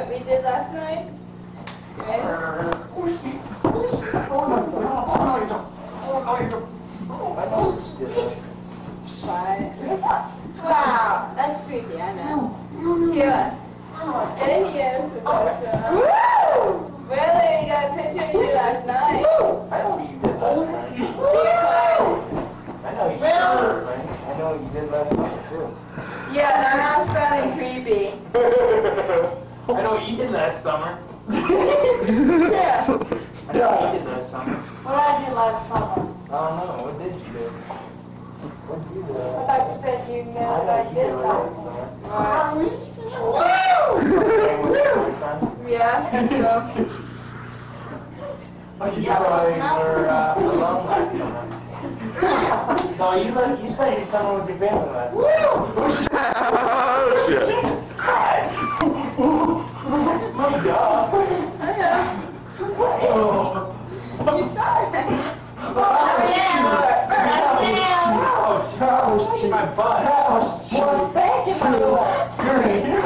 we did last night? Good. Wow, that's creepy, I know. Here. And here's the picture. Really? You got a picture you did last night? I know what you did last night. I know you did last night. I know what you did last night too. Yeah, now I'm sounding creepy. I know what you did last summer. Yeah. I know what you did last summer. What did I do last summer? I don't know. What did you do? What did you do? I thought you said you know I what know I you did did last last summer. summer. Yeah, I think so. You probably were alone last summer. No, you spent your summer with your family last summer. That's my job. I know. You started. My butt. Well, back in my butt.